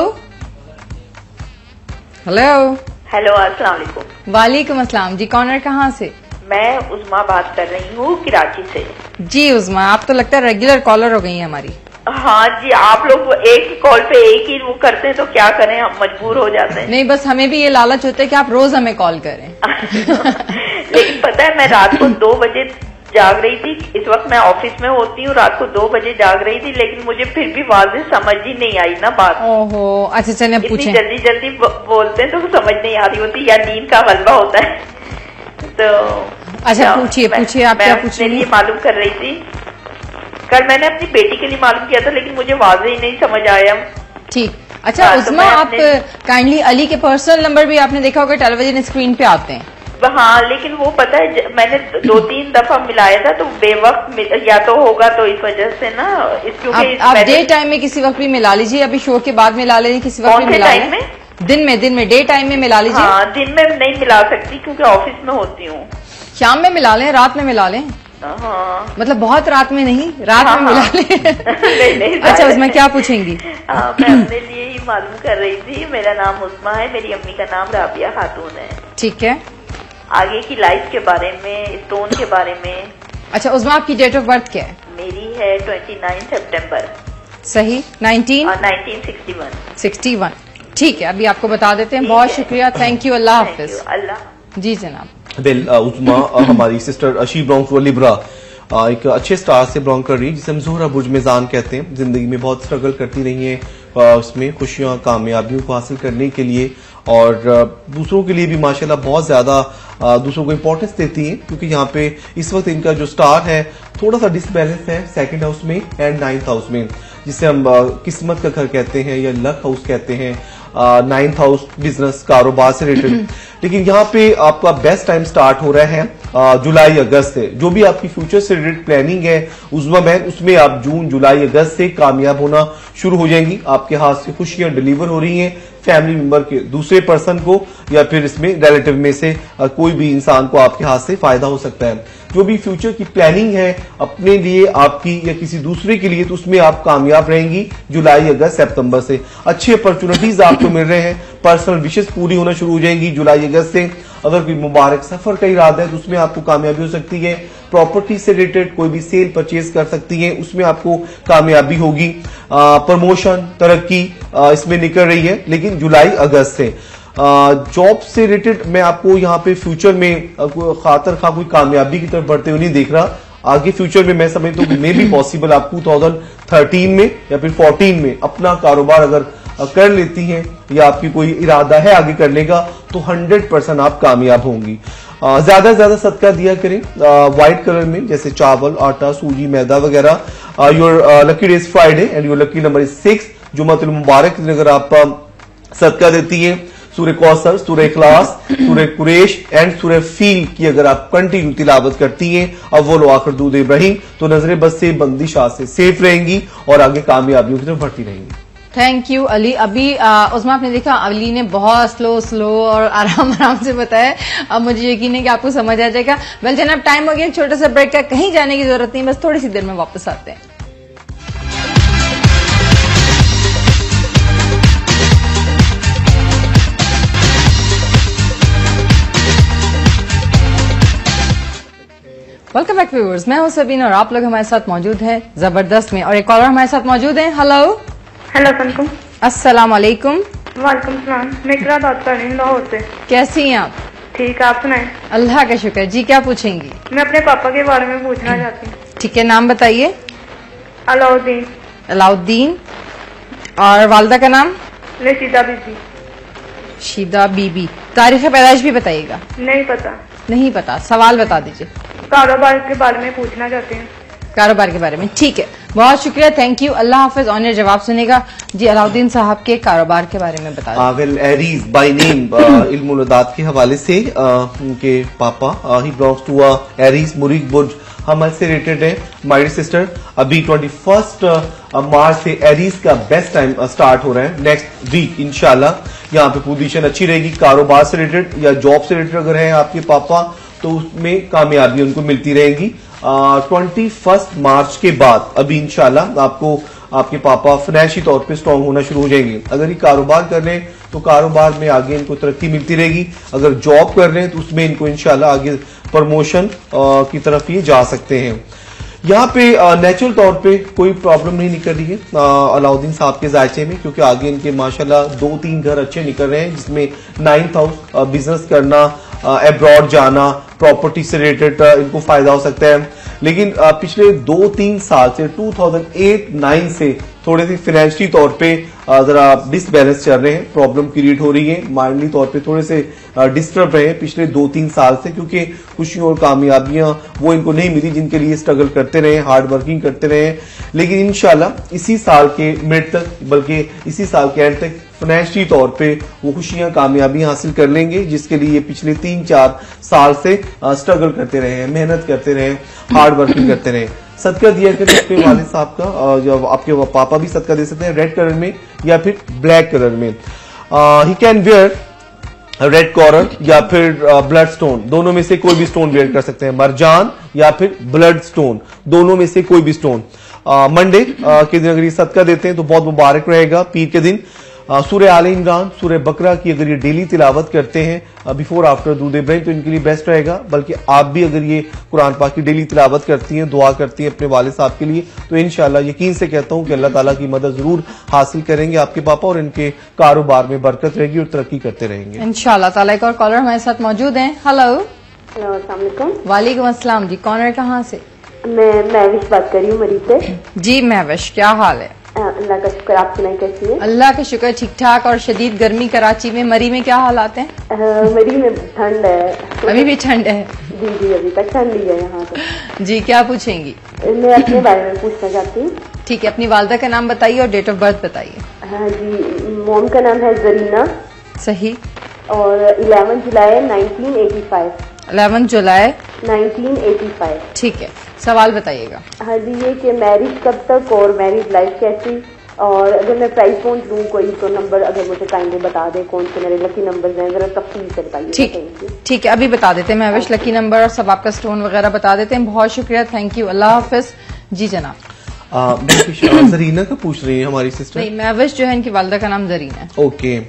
हेलो हेलो, अस्सलाम वालेकुम। वालेकुम अस्सलाम जी, कॉलर कहाँ से? मैं उस्मा बात कर रही हूँ कराची से। जी उस्मा, आप तो लगता है रेगुलर कॉलर हो गई हैं हमारी। हाँ जी, आप लोग एक कॉल पे एक ही वो करते हैं तो क्या करें, हम मजबूर हो जाते हैं। नहीं, बस हमें भी ये लालच होता है कि आप रोज हमें कॉल करें। लेकिन पता है, मैं रात को दो बजे जाग रही थी। इस वक्त मैं ऑफिस में होती हूँ, रात को दो बजे जाग रही थी, लेकिन मुझे फिर भी वाज़ेह समझ ही नहीं आई ना बात। ओहो, अच्छा चलिए पूछें। जल्दी जल्दी बोलते हैं तो समझ नहीं आ रही होती, या नींद का गलबा होता है। तो अच्छा पूछिए पूछिए, आप क्या पूछेंगे? ये मालूम कर रही थी, कल मैंने अपनी बेटी के लिए मालूम किया था, लेकिन मुझे वाज़ेह ही नहीं समझ आया। ठीक, अच्छा उस्मा, आप काइंडली अली के पर्सनल नंबर भी आपने देखा होगा टेलीविजन स्क्रीन पे आते हैं। हाँ, लेकिन वो पता है मैंने दो तीन दफा मिलाया था तो बेवक्त, या तो होगा तो इस वजह से ना, क्योंकि आप डे टाइम में किसी वक्त भी मिला लीजिए, अभी शो के बाद मिला लीजिए, किसी वक्त भी मिला लीजिए। दिन में दिन में डे टाइम में मिला लीजिए। हाँ, दिन में नहीं मिला सकती क्योंकि ऑफिस में होती हूँ। शाम में मिला लें, रात में मिला लें। हाँ, मतलब बहुत रात में नहीं, रात हाँ, में मिला लें। नहीं, नहीं, अच्छा उसमें क्या पूछेंगी? हाँ, मैं अपने लिए ही मालूम कर रही थी। मेरा नाम उस्मा है, मेरी अम्मी का नाम राबिया खातून है। ठीक है, आगे की लाइफ के बारे में, स्टोन के बारे में। अच्छा उस्मा, आपकी डेट ऑफ बर्थ क्या है? मेरी है ट्वेंटी नाइन सितंबर। सही, nineteen nineteen sixty one. Sixty one. ठीक है, अभी आपको बता देते हैं। बहुत शुक्रिया, थैंक यू, अल्लाह हाफिज। अल्लाह। जी जनाब। वेल उस्मा हमारी सिस्टर अशी बिलोंग टू लिब्रा, एक अच्छे स्टार से बिलोंग कर रही है जिसे हम जोहरा बुर्ज मेजान कहते हैं। जिंदगी में बहुत स्ट्रगल करती रही है उसमें खुशियां कामयाबियों को हासिल करने के लिए, और दूसरों के लिए भी माशाल्लाह बहुत ज्यादा दूसरों को इंपॉर्टेंस देती है, क्योंकि यहाँ पे इस वक्त इनका जो स्टार है थोड़ा सा डिसबैलेंस है सेकंड हाउस में एंड नाइन्थ हाउस में, जिसे हम किस्मत का घर कहते हैं या लक हाउस कहते हैं। नाइन्थ हाउस बिजनेस कारोबार से रिलेटेड, लेकिन यहाँ पे आपका बेस्ट टाइम स्टार्ट हो रहा है जुलाई अगस्त से। जो भी आपकी फ्यूचर से रिलेटेड प्लानिंग है उस्मा मैन, उसमें आप जून जुलाई अगस्त से कामयाब होना शुरू हो जाएंगी। आपके हाथ से खुशियां डिलीवर हो रही हैं फैमिली मेंबर के दूसरे पर्सन को, या फिर इसमें रिलेटिव में से कोई भी इंसान को आपके हाथ से फायदा हो सकता है। जो भी फ्यूचर की प्लानिंग है अपने लिए, आपकी या किसी दूसरे के लिए, तो उसमें आप कामयाब रहेंगी जुलाई अगस्त सितंबर से। अच्छी अपॉर्चुनिटीज आपको मिल रहे हैं, पर्सनल विशेष पूरी होना शुरू हो जाएंगी जुलाई अगस्त से। अगर कोई मुबारक सफर का इरादा है तो उसमें आपको कामयाबी हो सकती है। प्रॉपर्टी से रिलेटेड कोई भी सेल परचेज कर सकती है, उसमें आपको कामयाबी होगी। प्रमोशन तरक्की इसमें निकल रही है, लेकिन जुलाई अगस्त से। जॉब से रिलेटेड मैं आपको यहाँ पे फ्यूचर में खातर खा कोई कामयाबी की तरफ बढ़ते हुए नहीं देख रहा। आगे फ्यूचर में मैं समझता हूँ मे भी पॉसिबल आप टू थाउजेंड थर्टीन में या फिर फोर्टीन में अपना कारोबार अगर कर लेती हैं या आपकी कोई इरादा है आगे करने का, तो हंड्रेड परसेंट आप कामयाब होंगी। ज्यादा से ज्यादा सदका दिया करें व्हाइट कलर में, जैसे चावल, आटा, सूजी, मैदा वगैरह। Your lucky days Friday and your lucky number is six. जुम्मतुल मुबारक दिन अगर आप सदका देती है, सूरह कौसर, सूरह इखलास, सूरह कुरैश एंड सूरह फील की अगर आप कंटिन्यू तिलावत करती हैं अव्वल व आखिर दूध इब्राहिम, तो नजरे बस से, बंदिशात से सेफ रहेंगी और आगे कामयाबियों की तरफ बढ़ती रहेंगी। Thank you Ali. अभी उस्मा आपने देखा अली ने बहुत स्लो स्लो और आराम आराम से बताया। अब मुझे यकीन है कि आपको समझ आ जाएगा। वेल जनाब, टाइम हो गया छोटा सा ब्रेक का, कहीं जाने की जरूरत नहीं, बस थोड़ी सी देर में वापस आते हैं। वेलकम बैक व्यूअर्स, मैं हूं सबीन और आप लोग हमारे साथ मौजूद हैं जबरदस्त में, और एक कॉलर हमारे साथ मौजूद हैं। हेलो हेलो सलाम। अस्सलाम वालेकुम। वालेकुम सलाम। मैं इकरा बात कर रही हूँ लाहौर से। कैसी हैं आप? ठीक है, आप सुनाएं। अल्लाह का शुक्र जी। क्या पूछेंगी? मैं अपने पापा के बारे में पूछना चाहती हूँ। ठीक है, नाम बताइए। अलाउद्दीन। अलाउद्दीन। और वालदा का नाम? रशीदा बीबी। शीदा बीबी। तारीख पैदाइश भी बताइएगा। नहीं पता। नहीं पता। सवाल बता दीजिए। कारोबार के बारे में पूछना चाहते हैं। कारोबार के बारे में, ठीक है, बहुत शुक्रिया, थैंक यू, अल्लाह हाफिज। ऑन जवाब सुनेगा जी। अलाउद्दीन साहब के कारोबार के बारे में बता वेल एरीज बाय नेम इल्मुल उदात के हवाले से uh, उनके पापा ही बिलोंग्स टू एरीज मुरीक बुर्ज हमल से रिलेटेड है। माय डियर सिस्टर, अभी ट्वेंटी फर्स्ट मार्च से एरीज का बेस्ट टाइम स्टार्ट हो रहा है। नेक्स्ट वीक इंशाल्लाह यहाँ पे पोजीशन अच्छी रहेगी। कारोबार से रिलेटेड या जॉब से रिलेटेड अगर है आपके पापा तो उसमें कामयाबी उनको मिलती रहेगी। ट्वेंटी फर्स्ट मार्च के बाद अभी इंशाल्लाह आपको आपके पापा फाइनेंशियल तौर पे स्ट्रांग होना शुरू हो जाएंगे। अगर ये कारोबार कर रहे हैं तो कारोबार में आगे इनको तरक्की मिलती रहेगी। अगर जॉब कर रहे हैं तो उसमें इनको इंशाल्लाह आगे प्रमोशन की तरफ ये जा सकते हैं। यहाँ पे नेचुरल तौर पे कोई प्रॉब्लम नहीं निकल रही है अलाउद्दीन साहब के जायचे में, क्योंकि आगे इनके माशाल्लाह दो तीन घर अच्छे निकल रहे हैं, जिसमें नाइन्थ हाउस बिजनेस करना, अब्रॉड जाना, प्रॉपर्टी से रिलेटेड इनको फायदा हो सकता है। लेकिन पिछले दो तीन साल से टू थाउजेंड एट नाइन से थोड़े से फाइनेंशियली तौर पे जरा डिसबैलेंस चल रहे हैं, प्रॉब्लम क्रिएट हो रही है, माइंडली तौर पे थोड़े से डिस्टर्ब रहे हैं पिछले दो तीन साल से, क्योंकि खुशियां और कामयाबियां वो इनको नहीं मिली जिनके लिए स्ट्रगल करते रहे, हार्ड वर्किंग करते रहे। लेकिन इंशाल्लाह इसी साल के मिड तक, बल्कि इसी साल के एंड तक फाइनेंशियली तौर पे वो खुशियां कामयाबियां हासिल कर लेंगे, जिसके लिए पिछले तीन चार साल से स्ट्रगल करते रहे हैं, मेहनत करते रहे, हार्ड वर्किंग करते रहे। सदका दिया करें अपने वालिद साहब का, जब आपके पापा भी सदका दे सकते हैं रेड कलर में या फिर ब्लैक कलर में। He can wear red coral या फिर ब्लड स्टोन, दोनों में से कोई भी स्टोन वेयर कर सकते हैं, मरजान या फिर ब्लड स्टोन, दोनों में से कोई भी स्टोन। मंडे के दिन अगर ये सदका देते हैं तो बहुत मुबारक रहेगा। पीर के दिन सूरह आले इमरान, सूरह बकरा की अगर ये डेली तिलावत करते हैं बिफोर आफ्टर दूध इब्राहिम तो इनके लिए बेस्ट रहेगा। बल्कि आप भी अगर ये कुरान पाक की डेली तिलावत करती हैं, दुआ करती हैं अपने वालिद साहब के लिए, तो इंशाल्लाह यकीन से कहता हूं कि अल्लाह ताला की मदद जरूर हासिल करेंगे आपके पापा, और इनके कारोबार में बरकत रहेगी और तरक्की करते रहेंगे इंशाल्लाह ताला। एक और कॉलर हमारे साथ मौजूद हैं। हेलो। हेलो, अस्सलाम वालेकुम। वालेकुम अस्सलाम जी, कौन है, कहाँ से? मैं महविश बात कर रही हूँ मरी से। जी महविश, क्या हाल है? अल्लाह का शुक्र, आप सुनाई कैसी है? अल्लाह का शुक्र, ठीक ठाक। और शदीद गर्मी कराची में, मरी में क्या हालात हैं? मरी में ठंड है। अभी भी ठंड है? जी जी, अभी तक ठंड ही है यहाँ तो। जी, क्या पूछेंगी? मैं अपने बारे में पूछना चाहती हूँ। ठीक है, अपनी वालदा का नाम बताइए और डेट ऑफ बर्थ बताइए। हाँ जी, मोम का नाम है जरीना। सही। और eleven July nineteen eighty five. Eleven July nineteen eighty five. ठीक है, सवाल बताइएगा। हाँ जी, ये कि मैरिज कब तक और मैरिज लाइफ कैसी, और अगर मैं प्राइस पॉइंट लूँ कोई तो नंबर अगर मुझे काइंडली बता दे कौन से मेरे लकी नंबर्स हैं, जरा तफसील से बताइए। ठीक ठीक है, अभी बता देते हैं महविश, लकी नंबर और सब आपका स्टोन वगैरह बता देते हैं। बहुत शुक्रिया, थैंक यू, अल्लाह हाफिज। जी जनाब। जरीना का पूछ रही है हमारी सिस्टर? नहीं, महविश जो है इनकी वालदा का नाम जरीना है। ओके,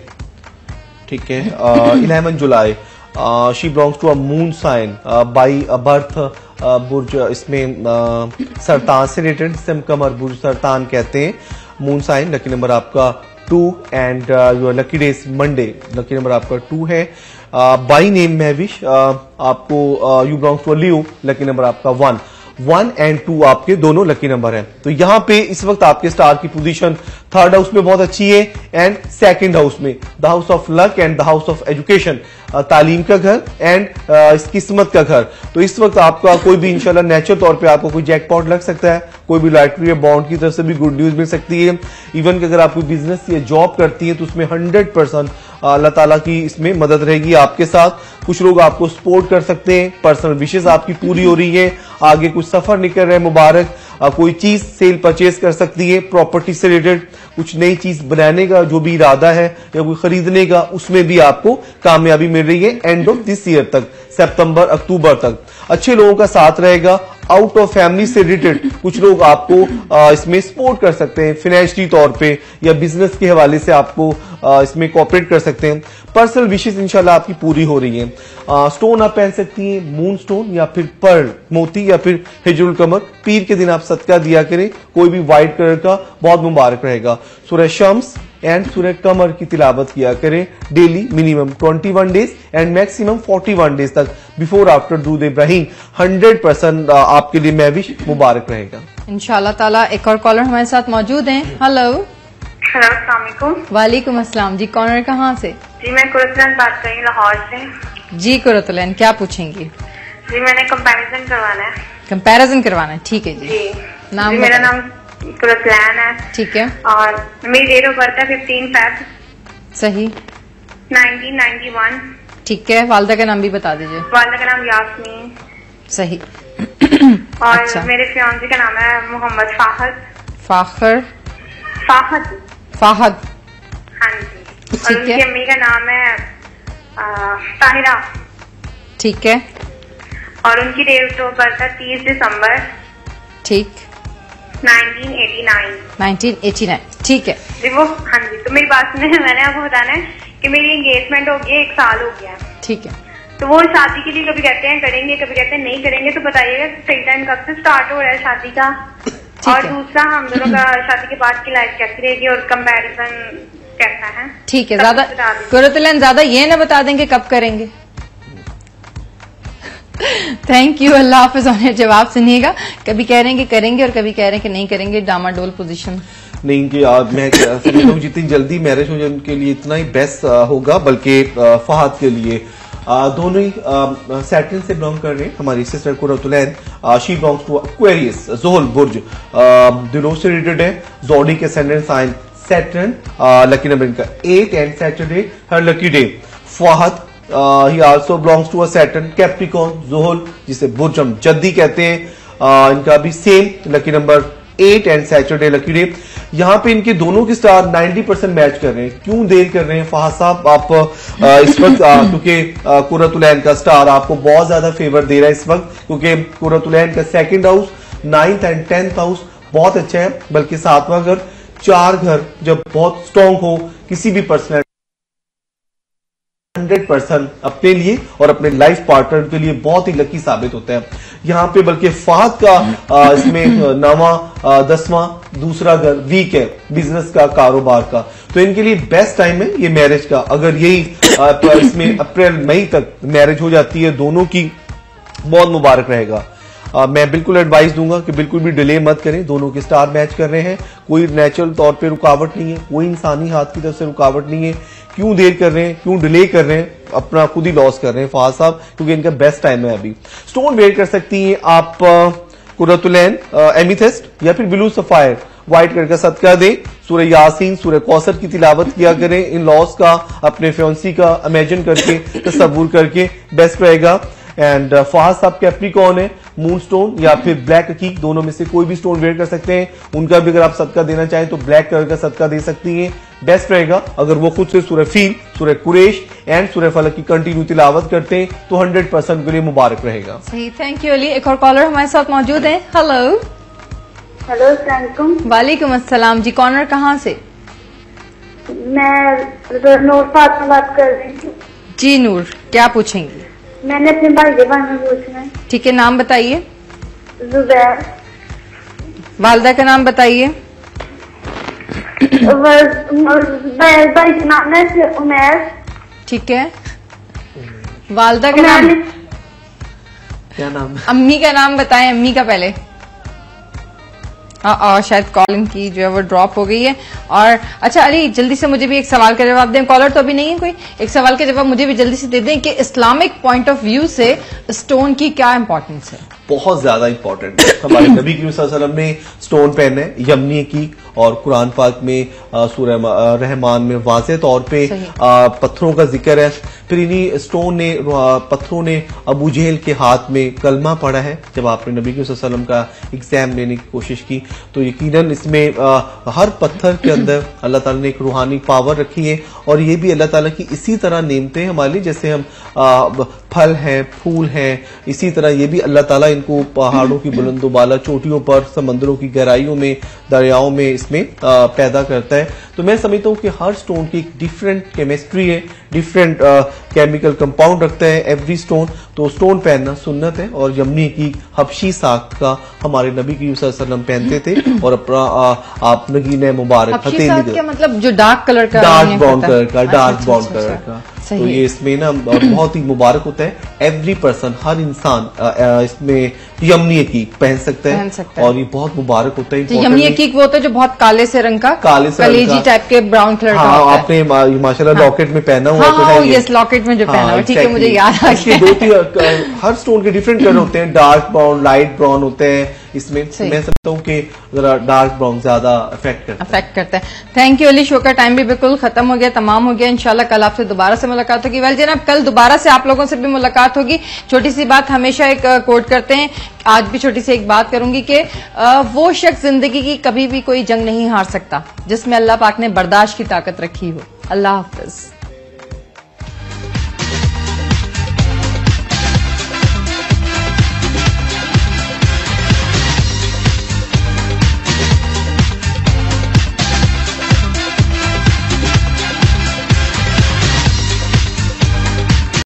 ठीक है। Eleven July, she belongs to a moon sign by a birth बुर्ज, इसमें सरतान से रिलेटेड, जिसे कमर बुर्ज सरतान कहते हैं। मून साइन, लकी नंबर आपका two and your lucky days Monday, lucky number आपका टू है। बाई नेम महविश, आपको you belongs to a Leo, lucky number आपका वन वन एंड टू आपके दोनों लकी नंबर हैं। तो यहाँ पे इस वक्त आपके स्टार की पोजीशन थर्ड हाउस में बहुत अच्छी है एंड सेकंड हाउस में, the house of luck and the house of education, तालीम का घर एंड इस किस्मत का घर। तो इस वक्त आपका कोई भी इंशाल्लाह नेचुरल तौर पे आपको कोई जैकपॉट लग सकता है, कोई भी लॉटरी या बॉन्ड की तरफ से भी गुड न्यूज मिल सकती है। इवन कि अगर आप कोई बिजनेस या जॉब करती है तो उसमें हंड्रेड परसेंट अल्लाह ताला की इसमें मदद रहेगी आपके साथ। कुछ लोग आपको सपोर्ट कर सकते हैं, पर्सनल विशेष आपकी पूरी हो रही है, आगे कुछ सफर निकल रहे हैं मुबारक, कोई चीज सेल परचेज कर सकती है, प्रॉपर्टी से रिलेटेड कुछ नई चीज बनाने का जो भी इरादा है या कोई खरीदने का, उसमें भी आपको कामयाबी मिल रही है एंड ऑफ दिस ईयर तक, सितंबर अक्टूबर तक। अच्छे लोगों का साथ रहेगा। आउट ऑफ फैमिली से रिलेटेड कुछ लोग आपको आ, इसमें सपोर्ट कर सकते हैं फाइनेंशियली तौर पे या बिजनेस के हवाले से आपको आ, इसमें कोऑपरेट कर सकते हैं। पर्सनल विशेष इंशाल्लाह आपकी पूरी हो रही है। आ, स्टोन आप पहन सकती हैं, मून स्टोन या फिर पर्ल मोती या फिर हिजरुल कमर। पीर के दिन आप सदका दिया करें कोई भी व्हाइट कलर का, बहुत मुबारक रहेगा। सूरह शम्स एंड सूरह कमर की तिलावत किया करें डेली मिनिमम इक्कीस डेज एंड मैक्सिमम इकतालीस डेज तक बिफोर आफ्टर दूध इब्राहिम। हंड्रेड परसेंट आपके लिए महविश मुबारक रहेगा इंशाल्लाह ताला। एक और कॉलर हमारे साथ मौजूद हैं। हेलो हेलो, अस्सलाम वालेकुम। वालेकुम अस्सलाम जी, कॉलर कहाँ से? जी मैं कुरतुलैन बात कर रही हूँ लाहौर से। जी कुरतुलैन, क्या पूछेंगी? जी मैंने कंपैरिजन करवाना है। कंपैरिजन करवाना है, ठीक है जी। जी, नाम जी मेरा नाम कुरतुलैन है। ठीक है। और मेरी डेट ऑफ बर्थ है फिफ्टीन फेब सही। Nineteen ninety one. ठीक है। वालदा का नाम भी बता दीजिए। वालदा का नाम यास्मीन। सही। और अच्छा। मेरे फियांसे का नाम है मोहम्मद फाहद। फाखर फाहद फाहद हाँ जी। और ठीक उनकी है। अम्मी का नाम है आ, ताहिरा। ठीक है। और उनकी डेट ऑफ बर्थ है तीस दिसंबर ठीक। Nineteen eighty nine. Nineteen eighty nine. ठीक है जी वो हाँ जी। तो मेरी बात सुने, मैंने आपको बताना है कि मेरी एंगेजमेंट हो गई है, एक साल हो गया है। ठीक है। तो वो शादी के लिए कभी कहते हैं करेंगे, कभी कहते हैं नहीं करेंगे। तो बताइएगा सही टाइम कब से स्टार्ट हो रहा है शादी का, और है। दूसरा हम दोनों का शादी के बाद की लाइफ कैसी रहेगी और कंपैरिजन कैसा है। ठीक है। सब ज्यादा कुछ बता दीजिए। कुरतुलैन ज्यादा ये ना बता देंगे कब करेंगे। थैंक यू, अल्लाह हाफिज। उन्हें जवाब सुनिएगा, कभी कह रहे हैं कि करेंगे और कभी कह रहे हैं कि नहीं करेंगे। डामाडोल पोजीशन नहीं कि आज मैं समझता हूँ जितनी जल्दी मैरिज हो जाए उनके लिए इतना ही बेस्ट होगा, बल्कि फहद के लिए आ, दोनों ही सैटर्न से बिलोंग कर रहे हैं। हमारी sister Qurratulain, she belongs to Aquarius जोहल बुर्ज, दिलों से रिलेटेड है। Zodiac ascendant sign Saturn, lucky number इनका eight and Saturday her lucky day. Fahad he also belongs to a Saturn Capricorn जोहल, जिसे बुर्ज हम जद्दी कहते हैं। uh, इनका भी same lucky number eight and Saturday lucky day. यहाँ पे इनके दोनों के स्टार नब्बे परसेंट मैच कर रहे हैं। क्यों देर कर रहे हैं फहद साहब आप आ, इस वक्त, क्योंकि कुरतुलैन का स्टार आपको बहुत ज्यादा फेवर दे रहा है इस वक्त, क्योंकि कुरतुलैन का second house, ninth and tenth house बहुत अच्छा है, बल्कि सातवां घर, चार घर जब बहुत स्ट्रांग हो किसी भी पर्सनल हंड्रेड परसेंट अपने लिए और अपने लाइफ पार्टनर के लिए बहुत ही लकी साबित होता है। यहाँ पे बल्कि फहद का आ, इसमें नवा दसवां दूसरा घर वीक है बिजनेस का, कारोबार का, तो इनके लिए बेस्ट टाइम है ये मैरिज का। अगर यही आ, इसमें अप्रैल मई तक मैरिज हो जाती है दोनों की, बहुत मुबारक रहेगा। आ, मैं बिल्कुल एडवाइस दूंगा कि बिल्कुल भी डिले मत करें। दोनों के स्टार मैच कर रहे हैं, कोई नेचुरल तौर पे रुकावट नहीं है, कोई इंसानी हाथ की तरफ से रुकावट नहीं है। क्यों देर कर रहे हैं, क्यों डिले कर रहे हैं, अपना खुद ही लॉस कर रहे हैं फहद साहब, क्योंकि इनका बेस्ट टाइम है अभी। स्टोन वेयर कर सकती हैं आप कुरतुलैन एमीथेस्ट या फिर ब्लू सफायर व्हाइट कलर का सदका दें। सूरह यासीन, सूरह कौसर की तिलावत किया करें। इन लॉस का अपने फ्योंसी का इमेजिन करके, तस्वुर करके बेस्ट रहेगा। एंड फहद साहब कैप्रिकॉर्न है, मून स्टोन या फिर ब्लैक अकीक, दोनों में से कोई भी स्टोन वेयर कर सकते हैं। उनका भी अगर आप सदका देना चाहें तो ब्लैक कलर का सदका दे सकती हैं, बेस्ट रहेगा। अगर वो खुद से सूरह फील, सूरह कुरैश एंड सूरह फलक की कंटिन्यू तिलावत करते हैं तो हंड्रेड परसेंट के लिए मुबारक रहेगा। सही, थैंक यू अली। एक और कॉलर हमारे साथ मौजूद है। हेलो हेलो, अस्सलाम वालेकुम। वालेकुम अस्सलाम जी, कॉर्नर कहाँ से? मैं नूर फातिमा बात कर रही हूँ। जी नूर, क्या पूछेंगी? मैंने अपने भाई के बारे में पूछना है। ठीक है, नाम बताइए। जुबैर। वालदा का नाम बताइए। भाई का नाम है उमैर। ठीक है। वालदा का नाम, क्या नाम है? अम्मी का नाम बताएं, अम्मी का पहले। आ, शायद कॉलिंग की जो है वो ड्रॉप हो गई है। और अच्छा अली, जल्दी से मुझे भी एक सवाल का जवाब दें। कॉलर तो अभी नहीं है कोई, एक सवाल का जवाब मुझे भी जल्दी से दे दें कि इस्लामिक पॉइंट ऑफ व्यू से स्टोन की क्या इंपॉर्टेंस है? बहुत ज्यादा इंपॉर्टेंट है। हमारे नबी करीम सल्लल्लाहु अलैहि वसल्लम ने स्टोन पहने यमनी की, और कुरान पाक में सूरह रहमान में वाज़ेह तौर पे आ, पत्थरों का जिक्र है। फिर इन्हीं स्टोन ने, पत्थरों ने अबू जहल के हाथ में कलमा पढ़ा है जब आपने नबी करीम सल्लल्लाहु अलैहि वसल्लम का एग्जाम लेने की कोशिश की। तो यकीनन इसमें आ, हर पत्थर के अंदर अल्लाह ताला ने एक रूहानी पावर रखी है, और ये भी अल्लाह ताला की इसी तरह नेमते हैं हमारे लिए, जैसे हम आ, फल हैं, फूल हैं, इसी तरह ये भी अल्लाह ताला इनको पहाड़ों की बुलंदोबाला चोटियों पर, समंदरों की गहराइयों में, दरियाओं में इसमें आ, पैदा करता है। तो मैं समझता हूँ कि हर स्टोन की एक डिफरेंट केमिस्ट्री है, डिफरेंट केमिकल कंपाउंड रखता है एवरी स्टोन, तो स्टोन पहनना सुन्नत है। और यमनी की हबशी साख्त का हमारे नबी करीम सल्लल्लाहु अलैहि वसल्लम पहनते थे। और अपना आप नगीने मुबारक हथेली का मतलब जो डार्क कलर का, डार्क ब्राउन कलर का, डार्क ब्राउन कलर का, तो ये इसमें ना बहुत ही मुबारक होता है। एवरी पर्सन, हर इंसान इसमें यमनी अकीक पहन सकता है, पहन सकता है। और ये बहुत मुबारक होता है। तो यमनी अकीक वो होता है जो बहुत काले से रंग का, काले से कलेजी टाइप के ब्राउन कलर का हाँ, होता है। आपने माशाल्लाह लॉकेट में पहना हुआ हाँ, तो हाँ, है ये। यस, लॉकेट में जो पहना हुआ, ठीक है, मुझे याद आ इसके गया। दो तीन हर स्टोन के डिफरेंट कलर होते हैं, डार्क ब्राउन, लाइट ब्राउन होते हैं। इसमें मैं समझता हूँ कि जरा डार्क ब्राउन ज्यादा अफेक्ट करता है अफेक्ट करता है। थैंक यू अली, शो का टाइम भी बिल्कुल खत्म हो गया, तमाम हो गया। इंशाल्लाह कल आपसे दोबारा से मुलाकात होगी। वेल जनाब, कल दोबारा से आप लोगों से भी मुलाकात होगी। छोटी सी बात हमेशा एक कोट करते हैं, आज भी छोटी सी एक बात करूंगी कि वो शख्स जिंदगी की कभी भी कोई जंग नहीं हार सकता जिसमें अल्लाह पाक ने बर्दाश्त की ताकत रखी हो। अल्लाह हाफिज।